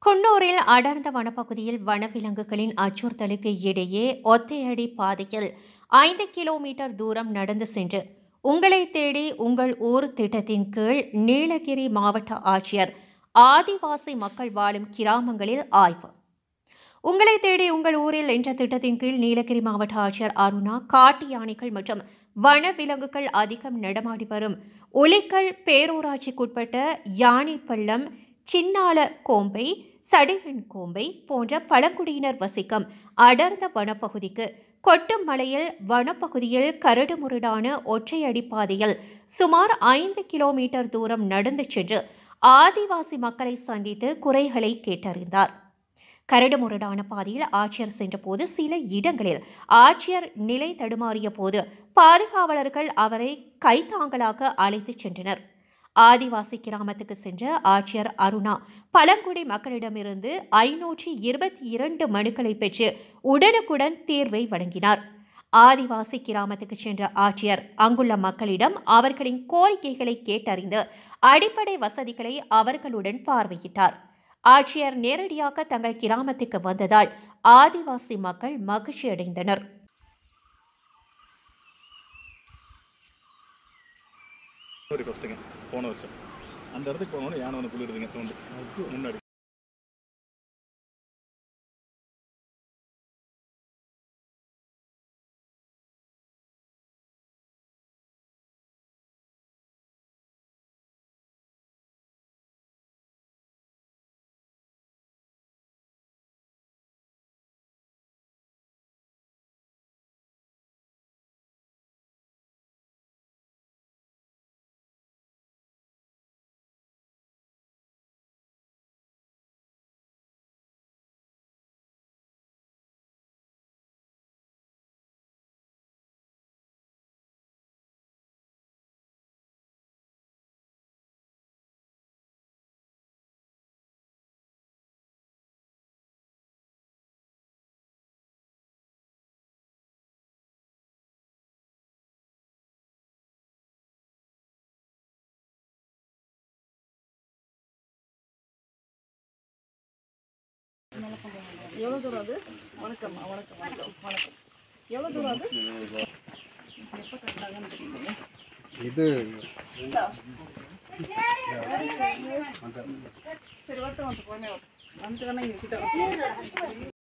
குன்னூரில் அடர்ந்த வனப்பகுதியில் வனவிலங்குகளின் அச்சுறுத்தலுக்கு இடையே ஒத்தையடி பாதையில் 5 கிலோமீட்டர் தூரம் நடந்து சென்று உங்களை தேடி உங்கள் ஊர் திட்டத்தின் கீழ் நீலகிரி மாவட்ட ஆட்சியர் ஆதிவாசி மக்கள் வாழும் கிராமங்களில் ஆய்வு. உங்களை தேடி உங்கள் ஊரில் என்ற திட்டத்தின் கீழ் நீலகிரி மாவட்ட ஆட்சியர் அருணா காட்டு யானைகள் மற்றும் வனவிலங்குகள் அதிகம் நடமாடி வரும் உளிக்கல் பேரூராட்சிக்குட்பட்ட யானைப்பள்ளம், சின்னால கோம்பை, சடையன் கோம்பை போன்ற பழங்குடியினர் வசிக்கும் அடர்ந்த வனப்பகுதிக்கு கொட்டும் மலையில் வனப்பகுதியில் கரடுமுரடான ஒற்றையடி பாதையில் சுமார் 5 கிலோமீட்டர் தூரம் நடந்து சென்று ஆதிவாசி மக்களை சந்தித்து குறைகளை கேட்டறிந்தார். கரடுமுரடான பாதையில் ஆட்சியர் சென்றபோது சில இடங்களில் ஆட்சியர் நிலை தடுமாறிய போது பாதுகாவலர்கள் அவரை கைத்தாங்கலாக அழைத்துச் சென்றனர். ஆதிவாசி கிராமத்துக்கு சென்ற ஆட்சியர் அருணா பழங்குடி மக்களிடமிருந்து 522 மனுக்களை பெற்று உடனுக்குடன் தீர்வை வழங்கினார். ஆதிவாசி கிராமத்துக்கு சென்ற ஆட்சியர் அங்குள்ள மக்களிடம் அவர்களின் கோரிக்கைகளை கேட்டறிந்து அடிப்படை வசதிகளை அவர்களுடன் பார்வையிட்டார். ஆட்சியர் நேரடியாக தங்கள் கிராமத்துக்கு வந்ததால் ஆதிவாசி மக்கள் மகிழ்ச்சி அடைந்தனர். போன வருஷம் அந்த இடத்துக்கு போனோட யானை வந்து குளிருதுங்க சவுண்டு முன்னாடி. எவ்வளோ தூரம் அது? வணக்கம் வணக்கம் வணக்கம் வணக்கம். எவ்வளோ தூரம் அது? எப்போ கட்டாங்கன்னு தெரியுங்க. இது சரி வரட்டும் வந்து போனே வந்துட்டு வேணா இங்கே கிட்ட